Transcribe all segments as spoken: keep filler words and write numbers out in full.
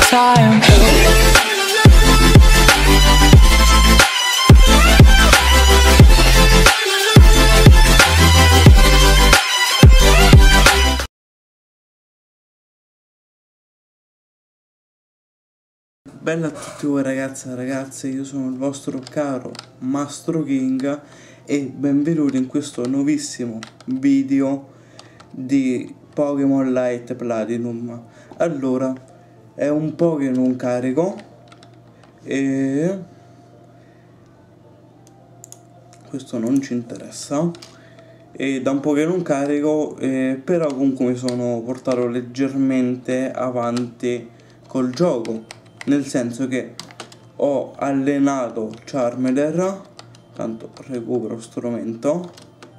time. Bella a tutti voi ragazzi e ragazze, io sono il vostro caro Mastro King e benvenuti in questo nuovissimo video di Pokémon Light Platinum. Allora, è un po' che non carico e questo non ci interessa, e da un po' che non carico, eh, però comunque mi sono portato leggermente avanti col gioco. Nel senso che ho allenato Charmander, tanto recupero strumento,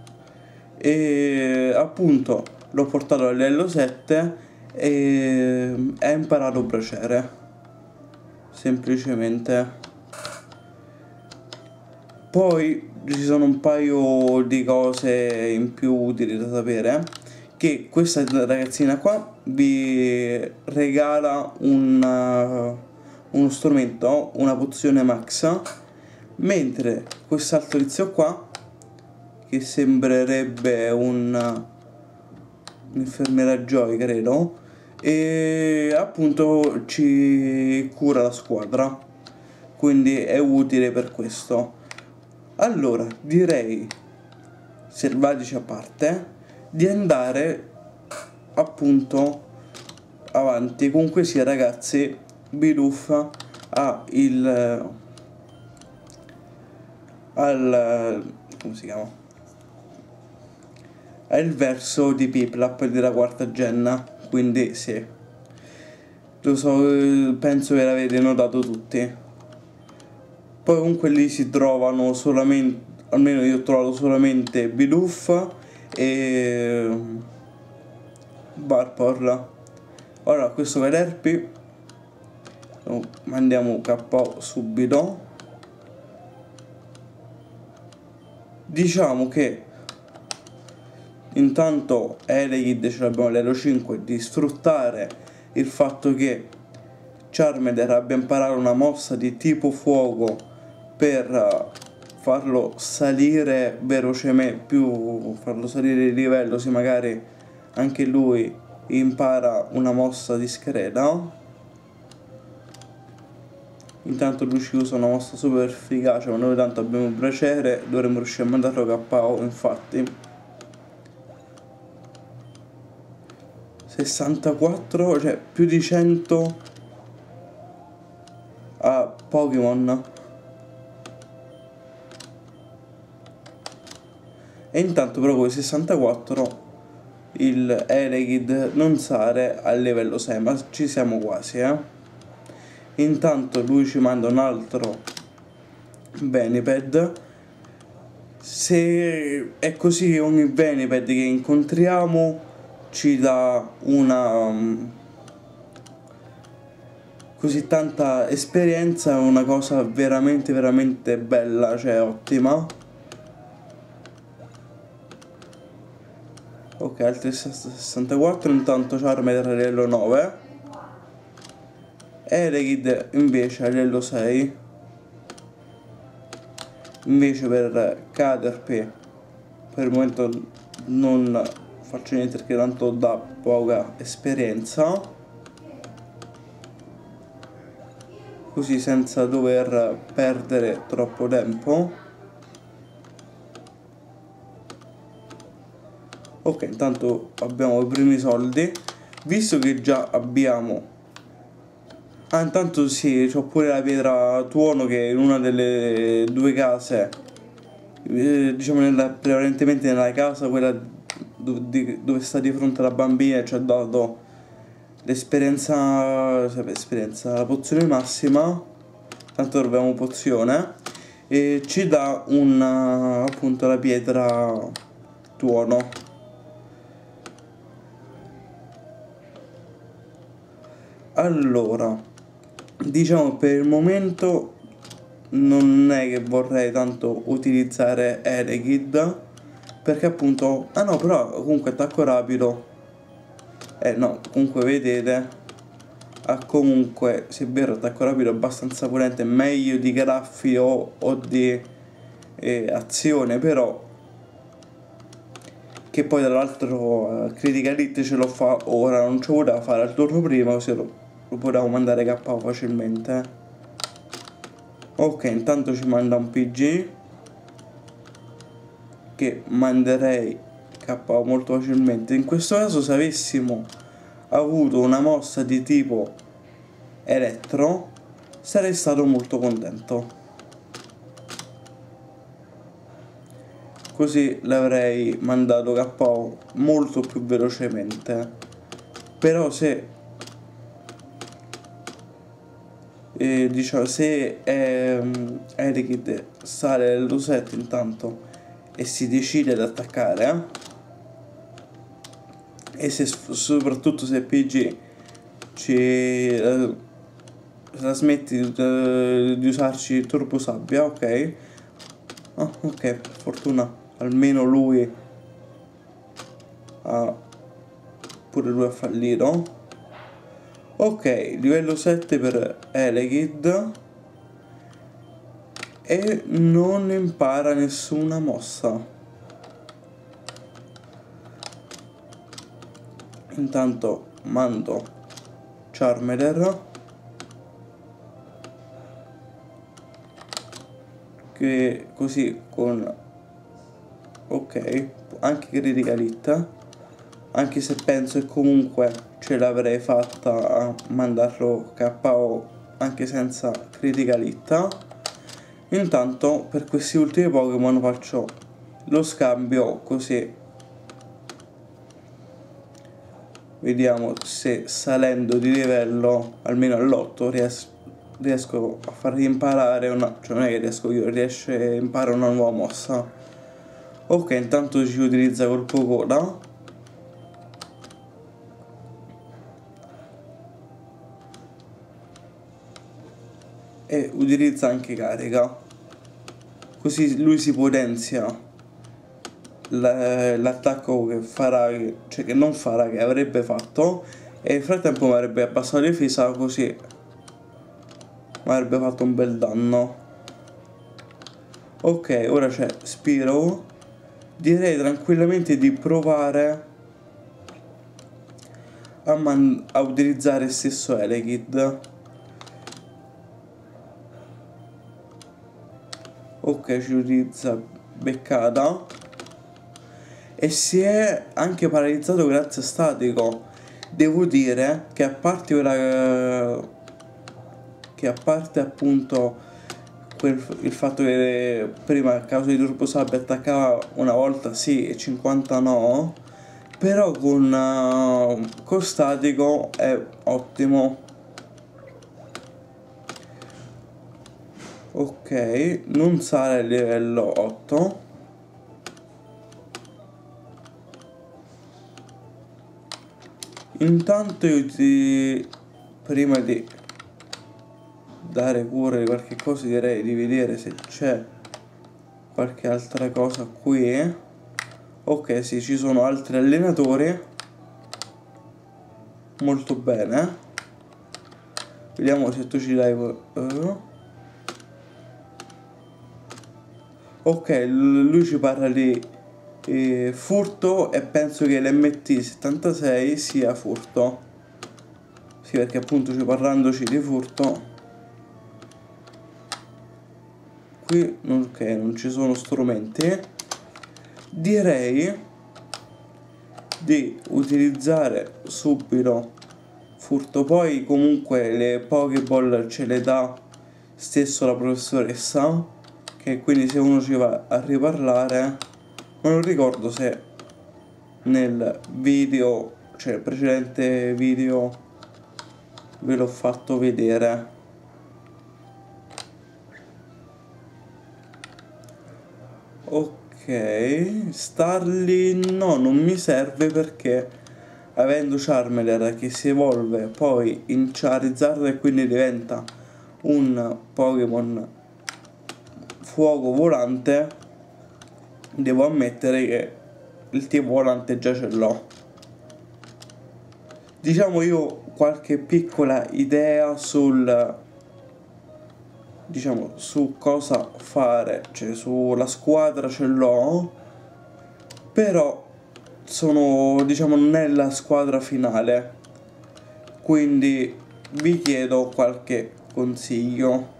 e appunto l'ho portato a livello sette e ha imparato Braciere, semplicemente. Poi ci sono un paio di cose in più utili da sapere, che questa ragazzina qua vi regala un... uno strumento, una pozione max, mentre quest'altro tizio qua, che sembrerebbe un un'infermiera Joy credo, e appunto ci cura la squadra, quindi è utile per questo. Allora direi, selvatici a parte, di andare appunto avanti. Comunque sia ragazzi, Bidoof ha il al come si chiama ha il verso di Piplup della quarta gen, quindi sì, lo so, penso che l'avete notato tutti. Poi comunque lì si trovano solamente, almeno io ho trovato solamente Bidoof e Barpor. Ora questo Caterpie mandiamo K O subito. Diciamo che intanto Elekid ce l'abbiamo all'Elo cinque, di sfruttare il fatto che Charmander abbia imparato una mossa di tipo fuoco per farlo salire velocemente, più farlo salire di livello, se magari anche lui impara una mossa discreta. Intanto lui ci usa una mossa super efficace, ma noi tanto abbiamo il Braciere, dovremmo riuscire a mandarlo K O. Infatti sessantaquattro, cioè più di cento a Pokémon. E intanto però con i sessantaquattro il Elekid non sale al livello sei, ma ci siamo quasi, eh. Intanto lui ci manda un altro Veniped. Se è così, ogni Veniped che incontriamo ci dà una um, così tanta esperienza, è una cosa veramente veramente bella, cioè ottima. Ok, altri sessantaquattro. Intanto Charmander a livello nove, Elekid invece a livello sei. Invece per Caterpie per il momento non faccio niente perché tanto dà poca esperienza, così senza dover perdere troppo tempo. Ok, intanto abbiamo i primi soldi, visto che già abbiamo... Ah, intanto sì, c'ho pure la pietra tuono che in una delle due case, eh, diciamo nella, prevalentemente nella casa, quella dove, di, dove sta di fronte alla bambina, ci ha dato l'esperienza, l'esperienza, la pozione massima, tanto troviamo pozione, e ci dà una, appunto la pietra tuono. Allora, diciamo per il momento non è che vorrei tanto utilizzare Elekid, perché appunto, ah no, però comunque attacco rapido, eh no, comunque vedete ha comunque, se è vero, attacco rapido abbastanza potente, meglio di graffi o, o di eh, azione, però che poi tra l'altro uh, Critical Hit ce lo fa ora, non ci voleva fare al turno prima, così lo, lo potevamo mandare K O facilmente. eh. Ok, intanto ci manda un P G che manderei K O molto facilmente. In questo caso, se avessimo avuto una mossa di tipo elettro, sarei stato molto contento, così l'avrei mandato K O molto più velocemente. Però se eh, diciamo se ehm, Elekid sale nell'U sette intanto e si decide ad attaccare, eh, e se soprattutto se P G ci eh, trasmetti di, di usarci il turbo sabbia, ok. Ah, ok, per fortuna almeno lui ha pure lui ha fallito. Ok, livello sette per Elekid e non impara nessuna mossa. Intanto mando Charmander, che così con ok anche Critical Hit, anche se penso che comunque ce l'avrei fatta a mandarlo K O anche senza Critical Hit. Intanto per questi ultimi Pokémon faccio lo scambio, così vediamo se salendo di livello almeno all'otto ries riesco a fargli imparare una, cioè non è che riesco io, riesce a imparare una nuova mossa. Ok, intanto ci utilizza colpo coda. E utilizza anche carica, così lui si potenzia l'attacco che farà, cioè che non farà, che avrebbe fatto, e nel frattempo mi avrebbe abbassato la difesa, così mi avrebbe fatto un bel danno. Ok, ora c'è Spearow. Direi tranquillamente di provare a, man a utilizzare il stesso Elekid. Ok, ci utilizza beccata e si è anche paralizzato grazie a statico. Devo dire che a parte quella che a parte appunto quel, il fatto che prima a causa di turbo sabbia attaccava una volta sì e cinquanta no, però con, uh, con statico è ottimo. Ok, non sale a livello otto. Intanto io ti, prima di dare cura di qualche cosa, direi di vedere se c'è qualche altra cosa qui. Ok, sì, ci sono altri allenatori. Molto bene. Vediamo se tu ci dai uh. Ok, lui ci parla di eh, furto e penso che l'M T settantasei sia furto. Sì, perché appunto ci parlandoci di furto. Qui ok, non ci sono strumenti. Direi di utilizzare subito furto, poi comunque le Pokéball ce le dà stesso la professoressa, che quindi se uno ci va a riparlare, ma non ricordo se nel video, cioè il precedente video, ve l'ho fatto vedere. Ok, Starly no, non mi serve perché avendo Charmander che si evolve poi in Charizard e quindi diventa un Pokémon fuoco volante, devo ammettere che il tipo volante già ce l'ho. Diciamo io qualche piccola idea sul, diciamo, su cosa fare, cioè sulla squadra ce l'ho, però sono, diciamo, nella squadra finale, quindi vi chiedo qualche consiglio.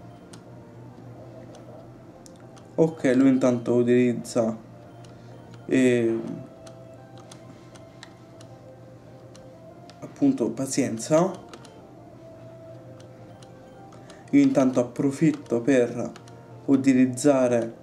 Ok, lui intanto utilizza eh, appunto pazienza. Io intanto approfitto per utilizzare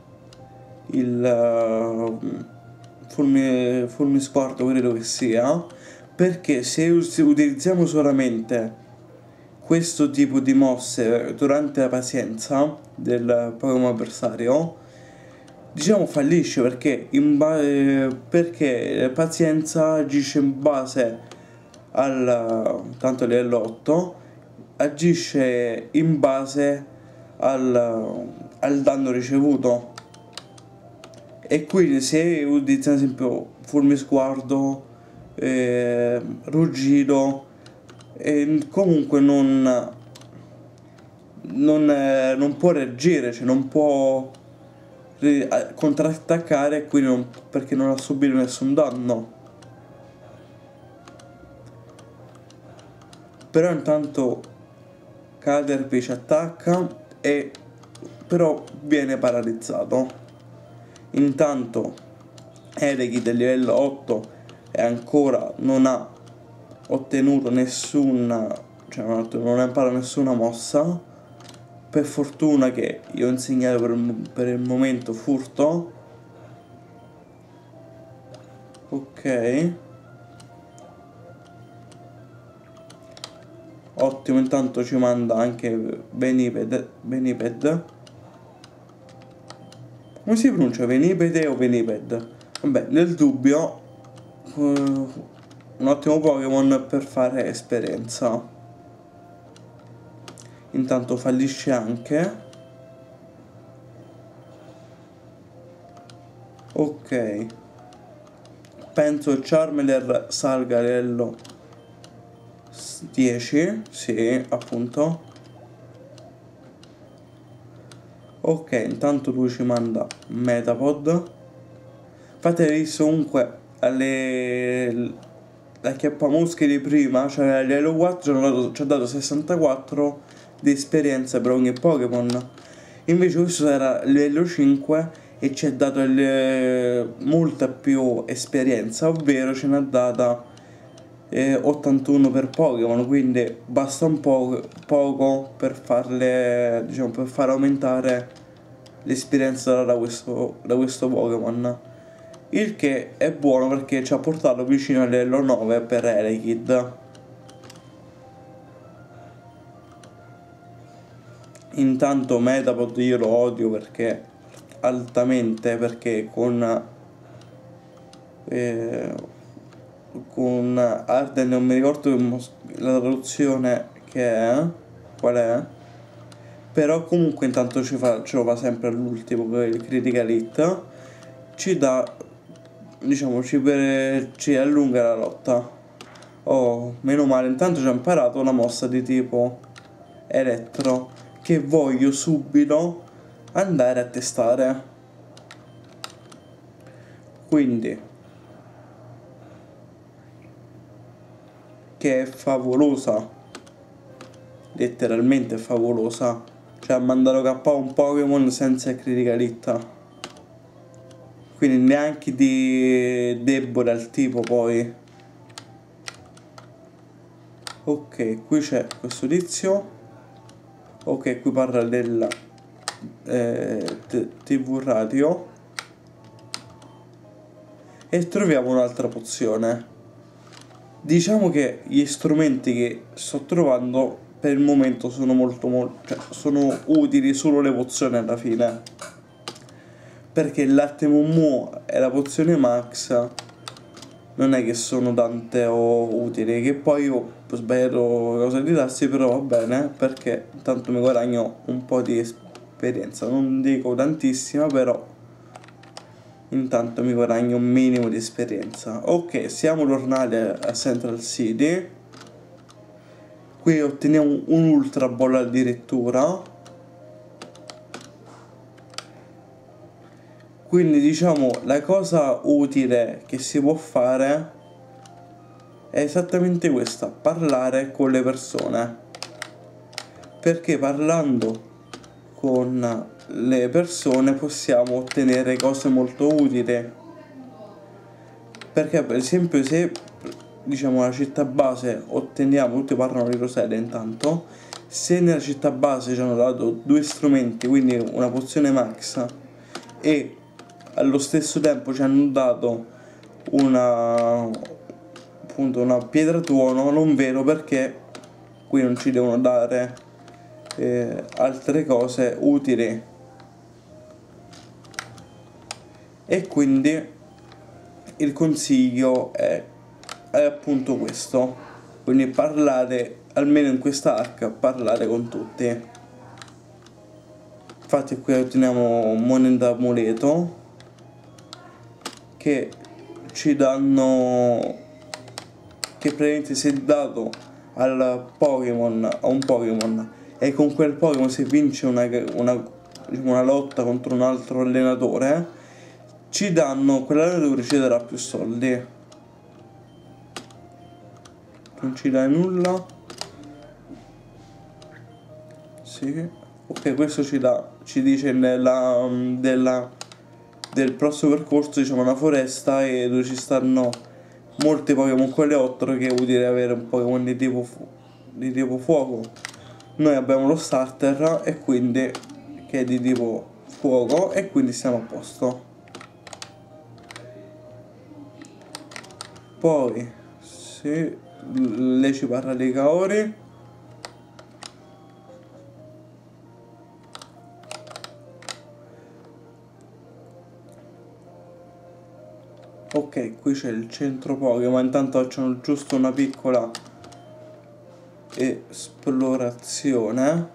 il uh, fulmine, fulmine sguardo, credo che sia, perché se utilizziamo solamente questo tipo di mosse durante la pazienza del Pokémon avversario, diciamo fallisce, perché in base, perché pazienza agisce in base al tanto livello otto, agisce in base al, al danno ricevuto, e quindi se utilizza ad esempio fulmine sguardo, eh, ruggito, e comunque non non, eh, non può reagire, cioè non può eh, contrattaccare, quindi non, perché non ha subito nessun danno. Però intanto Caterpie ci attacca e però viene paralizzato. Intanto Elekid del livello otto e ancora non ha ottenuto nessuna, cioè non, non ha imparato nessuna mossa. Per fortuna che io ho insegnato per, per il momento furto. Ok, ottimo, intanto ci manda anche Veniped. Veniped come si pronuncia? Venipede o Veniped? Vabbè, nel dubbio uh, un ottimo Pokémon per fare esperienza. Intanto fallisce anche. Ok, penso Charmander salga a livello dieci, sì, appunto. Ok, intanto lui ci manda Metapod. Fate visto comunque alle la chiappamuschi di prima, cioè a livello quattro ci ha dato sessantaquattro di esperienza per ogni Pokémon. Invece questo era livello cinque e ci ha dato il, molta più esperienza, ovvero ce n'ha data eh, ottantuno per Pokémon, quindi basta un po' poco per farle, diciamo, per far aumentare l'esperienza da questo, da questo Pokémon. Il che è buono perché ci ha portato vicino al livello nove per Elekid. Intanto Metapod io lo odio perché altamente, perché con eh, con Arden non mi ricordo la traduzione che è, qual è, però comunque intanto ci fa, ce lo fa sempre all'ultimo, il Critical Hit, ci dà, diciamo, ci, per, ci allunga la lotta. Oh, meno male, intanto ci ha imparato una mossa di tipo elettro che voglio subito andare a testare. Quindi, che è favolosa, letteralmente favolosa, cioè ha mandato K O un Pokémon senza Critical Hit, quindi neanche di debole al tipo. Poi ok, qui c'è questo tizio. Ok, qui parla della eh, tivù radio e troviamo un'altra pozione. Diciamo che gli strumenti che sto trovando per il momento sono molto molto, cioè sono utili solo le pozioni alla fine, perché il latte Mumu e la pozione Max non è che sono tante o utili, che poi io ho sbagliato cosa di tassi, però va bene perché intanto mi guadagno un po' di esperienza, non dico tantissima, però intanto mi guadagno un minimo di esperienza. Ok, siamo tornati a Central City. Qui otteniamo un Ultra Ball addirittura. Quindi diciamo la cosa utile che si può fare è esattamente questa: parlare con le persone, perché parlando con le persone possiamo ottenere cose molto utili. Perché per esempio se diciamo la città base otteniamo, tutti parlano di Roselia intanto, se nella città base ci hanno dato due strumenti, quindi una pozione max, e allo stesso tempo ci hanno dato una appunto una pietra tuono, non vero, perché qui non ci devono dare eh, altre cose utili. E quindi il consiglio è, è appunto questo, quindi parlare, almeno in questa arca, parlare con tutti. Infatti qui otteniamo moneta amuleto che ci danno, che praticamente se dato al Pokémon, a un Pokémon, e con quel Pokémon si vince una, una, una lotta contro un altro allenatore, ci danno, quell'allenatore ci darà più soldi. Non ci dai nulla. Sì. Ok, questo ci dà, ci dice nella, della, del prossimo percorso, diciamo, una foresta e dove ci stanno molti Pokémon coleottero, che è utile avere un Pokémon di tipo, di tipo fuoco. Noi abbiamo lo starter e quindi che è di tipo fuoco, e quindi siamo a posto. Poi sì, lei ci parla dei Kaori. Ok, qui c'è il centro Pokémon, intanto facciamo giusto una piccola esplorazione.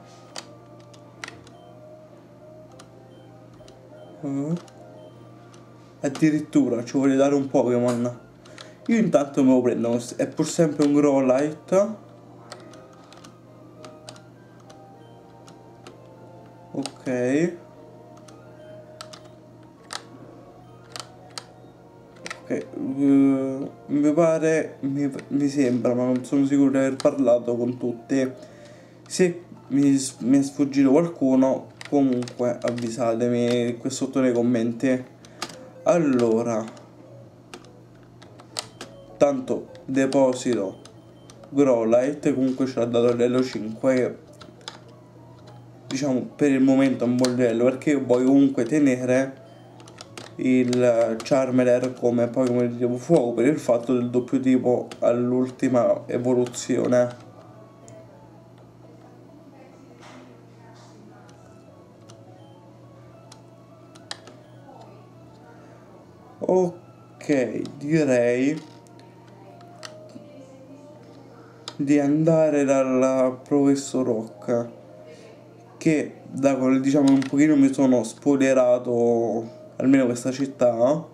Uh. Addirittura ci vuole dare un Pokémon. Io intanto me lo prendo, è pur sempre un Growlite. Ok. Ok, uh, mi pare, mi, mi sembra, ma non sono sicuro di aver parlato con tutti. Se mi, mi è sfuggito qualcuno, comunque avvisatemi qui sotto nei commenti. Allora, tanto deposito Growlite, comunque ce l'ha dato il livello cinque, che diciamo per il momento è un buon livello, perché io voglio comunque tenere il Charmander come Pokémon di tipo fuoco per il fatto del doppio tipo all'ultima evoluzione. Ok, direi di andare dal professor Rock, che da quello, diciamo, un pochino mi sono spoilerato almeno questa città,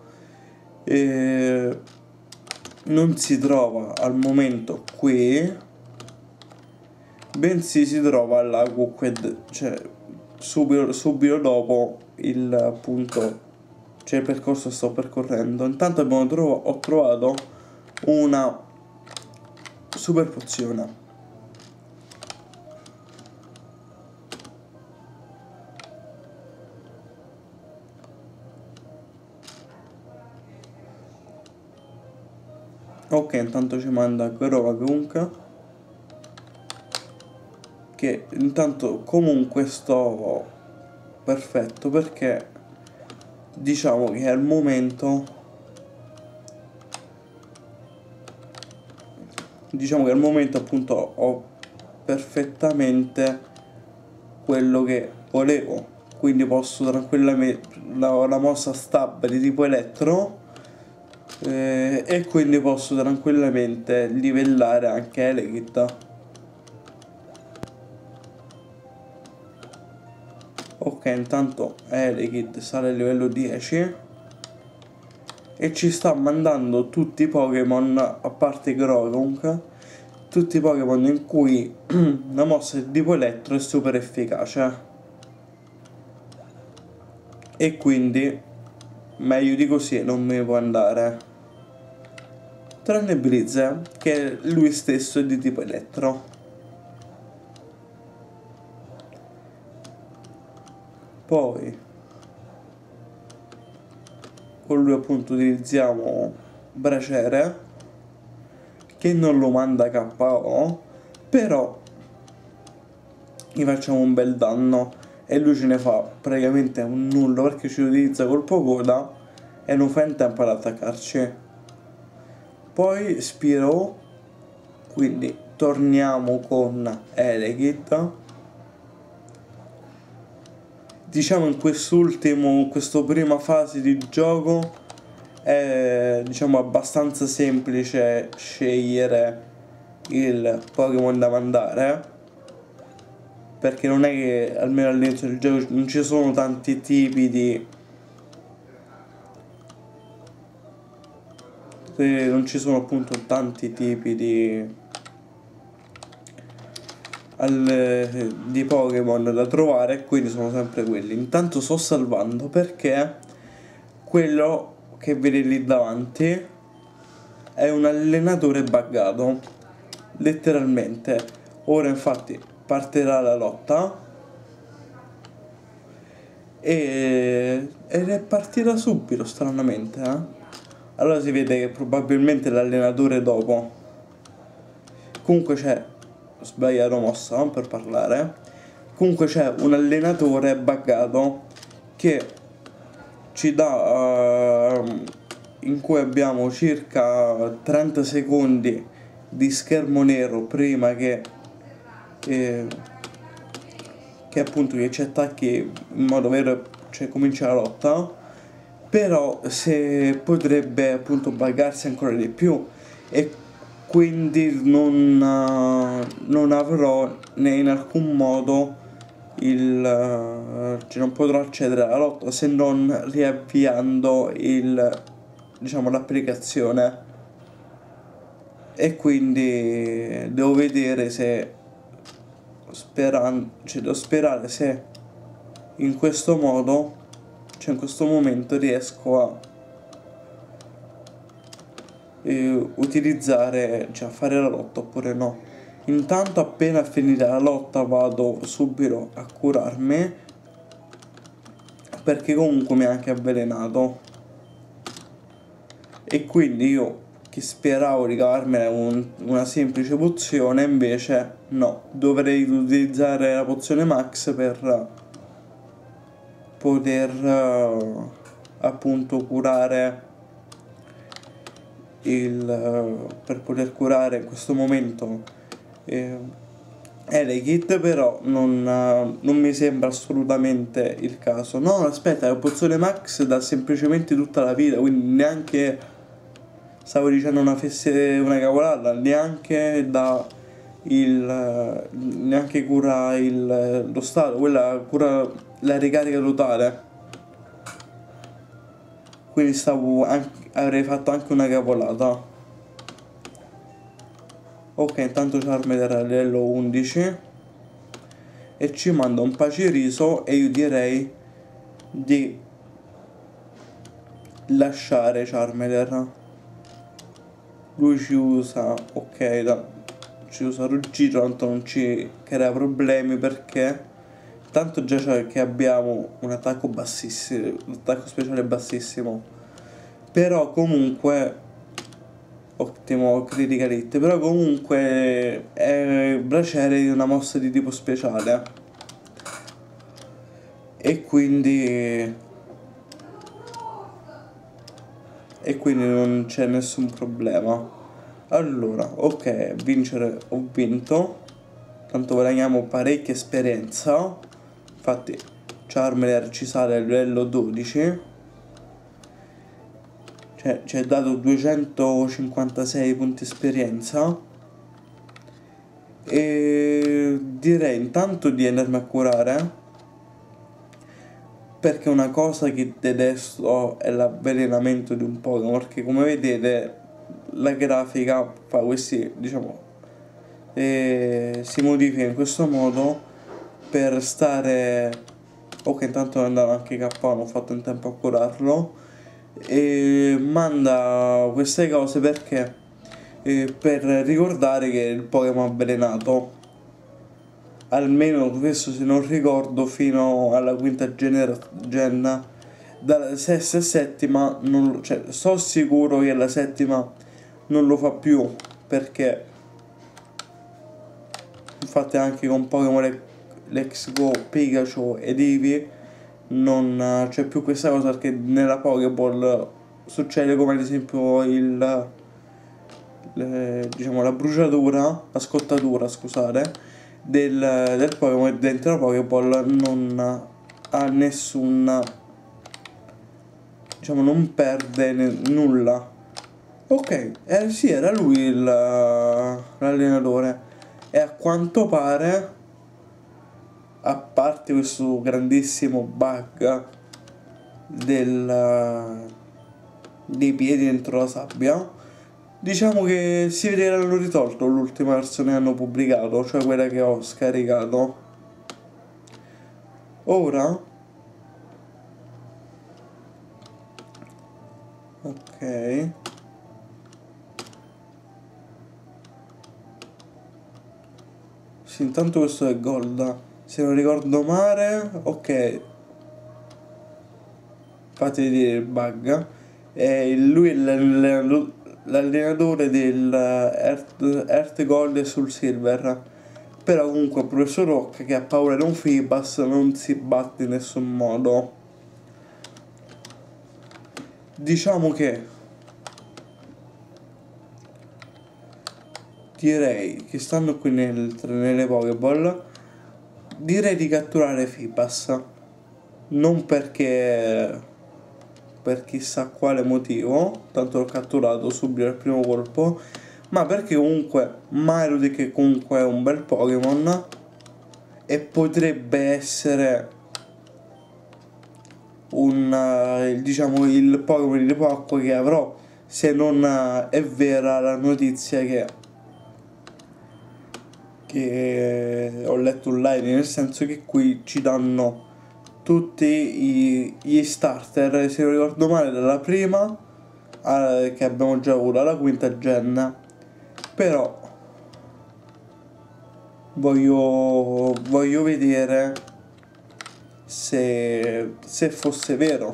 e non si trova al momento qui, bensì si trova al lago, cioè subito, subito dopo il appunto, cioè il percorso che sto percorrendo. Intanto abbiamo trov- ho trovato una super pozione. Ok, intanto ci manda Grovagunk, che intanto comunque sto perfetto, perché diciamo che al momento diciamo che al momento appunto ho perfettamente quello che volevo, quindi posso tranquillamente la, la mossa stab di tipo elettro, eh, e quindi posso tranquillamente livellare anche Elekid. Ok, intanto Elekid sale a livello dieci e ci sta mandando tutti i Pokémon, a parte Groudon, tutti i Pokémon in cui una mossa di tipo elettro è super efficace. E quindi meglio di così non mi può andare. Tranne Blizz, che lui stesso è di tipo elettro. Poi con lui appunto utilizziamo Braciere, che non lo manda K O, però gli facciamo un bel danno e lui ce ne fa praticamente un nullo perché ci utilizza colpo coda e non fa in tempo ad attaccarci. Poi Spiro, quindi torniamo con Elekid. Diciamo in quest'ultimo, questa prima fase di gioco è diciamo abbastanza semplice scegliere il Pokémon da mandare, perché non è che almeno all'inizio del gioco non ci sono tanti tipi di non ci sono appunto tanti tipi di al, di Pokémon da trovare, quindi sono sempre quelli. Intanto sto salvando perché quello che vedi lì davanti è un allenatore buggato, letteralmente. Ora infatti partirà la lotta e ed è partita subito, stranamente, eh? Allora si vede che probabilmente l'allenatore dopo. Comunque c'è, ho sbagliato mossa, non per parlare. Comunque c'è un allenatore buggato che ci dà uh, in cui abbiamo circa trenta secondi di schermo nero prima che eh, che appunto che ci attacchi in modo vero, cioè comincia la lotta. Però se potrebbe appunto buggarsi ancora di più e quindi non, non avrò né in alcun modo il cioè non potrò accedere alla lotta se non riavviando il diciamo l'applicazione, e quindi devo vedere se sperando cioè devo sperare se in questo modo, cioè in questo momento riesco a eh, utilizzare, cioè a fare la lotta oppure no. Intanto appena finita la lotta vado subito a curarmi, perché comunque mi ha anche avvelenato, e quindi io che speravo di cavarmene un, una semplice pozione, invece no, dovrei utilizzare la pozione max per poter uh, appunto curare il uh, per poter curare in questo momento eh, Elekid, però non, uh, non mi sembra assolutamente il caso. No, aspetta, la pozione max da semplicemente tutta la vita, quindi neanche, stavo dicendo una fesse, una cavolata, neanche da il uh, neanche cura il, lo stato, quella cura la ricarica totale, quindi stavo anche, avrei fatto anche una cavolata. Ok, intanto Charmander a livello undici e ci manda un Paciriso e io direi di lasciare Charmander. Lui ci usa, ok, da, ci usa ruggito, tanto non ci crea problemi perché tanto già c'è che abbiamo un attacco bassissimo, un attacco speciale bassissimo, però comunque ottimo critical hit, però comunque è Braciere di una mossa di tipo speciale e quindi e quindi non c'è nessun problema. Allora, ok, vincere ho vinto, tanto guadagniamo parecchia esperienza, infatti Charmander ci sale a livello dodici, cioè ci è dato duecentocinquantasei punti esperienza, e direi intanto di andarmi a curare, perché una cosa che detesto è l'avvelenamento di un Pokémon, perché come vedete la grafica fa questi, diciamo, e si modifica in questo modo per stare. Ok, intanto è andato anche K O, non ho fatto in tempo a curarlo, e manda queste cose perché eh, per ricordare che il Pokémon è avvelenato, almeno questo se non ricordo, fino alla quinta genera gen. Dalla sesta e settima non, cioè sto sicuro che la settima non lo fa più, perché infatti anche con Pokémon Let's Go, Pikachu ed Eevee non c'è più questa cosa, perché nella Pokéball succede come ad esempio il le, diciamo la bruciatura, la scottatura scusate, del, del Pokémon dentro la Pokéball non ha nessun, diciamo non perde nulla. Ok, eh, sì, era lui l'allenatore, e a quanto pare, a parte questo grandissimo bug del, dei piedi dentro la sabbia, diciamo che si vede che l'hanno risolto l'ultima versione che hanno pubblicato, cioè quella che ho scaricato. Ora ok, sì, intanto questo è Gold, se non ricordo male. Ok, fate vedere il bug. E lui è l'allenatore del Earth, Earth Gold e sul Silver. Però comunque il professor Rock, che ha paura di un Feebas, non si batte in nessun modo. Diciamo che direi che stando qui nel, nelle Pokéball, direi di catturare Feebas. Non perché per chissà quale motivo, tanto l'ho catturato subito al primo colpo, ma perché comunque Milotic comunque è un bel Pokémon e potrebbe essere un uh, diciamo il Pokémon di Poco che avrò, se non uh, è vera la notizia che che ho letto online, nel senso che qui ci danno tutti i, gli starter, se non ricordo male, dalla prima uh, che abbiamo già avuto alla quinta gen. Però voglio voglio vedere se se fosse vero.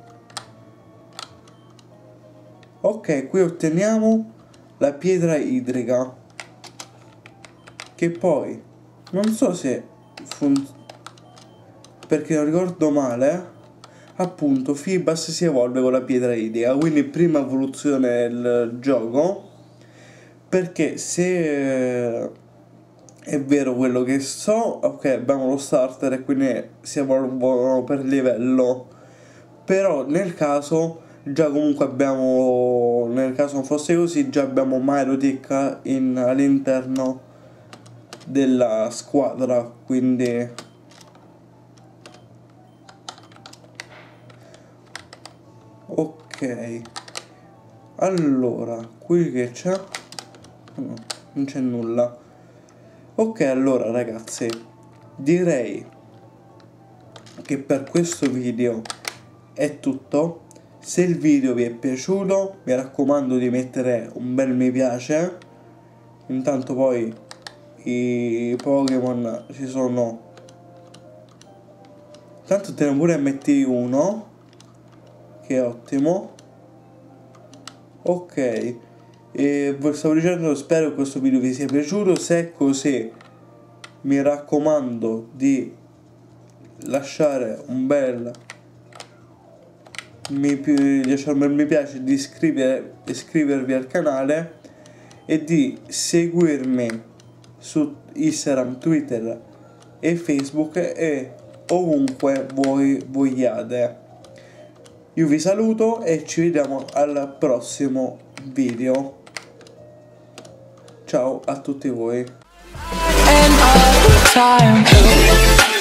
Ok, qui otteniamo la pietra idrica, che poi non so se funziona, perché non ricordo male, appunto Feebas si evolve con la pietra idrica, quindi prima evoluzione del gioco. Perché se è vero quello che so, ok, abbiamo lo starter e quindi si evolvono per livello, però nel caso già comunque abbiamo, nel caso non fosse così, già abbiamo Milotic in, all'interno della squadra, quindi ok. Allora, qui che c'è? No, non c'è nulla. Ok, allora ragazzi, direi che per questo video è tutto. Se il video vi è piaciuto, mi raccomando di mettere un bel mi piace. Intanto poi i Pokémon ci sono, tanto te ne pure metti uno, che è ottimo. Ok, e stavo dicendo, spero che questo video vi sia piaciuto. Se è così, mi raccomando di lasciare un bel mi, di lasciare un bel mi piace, di iscrivere, iscrivervi al canale e di seguirmi su Instagram, Twitter e Facebook e ovunque voi vogliate. Io vi saluto e ci vediamo al prossimo video. Ciao a tutti voi.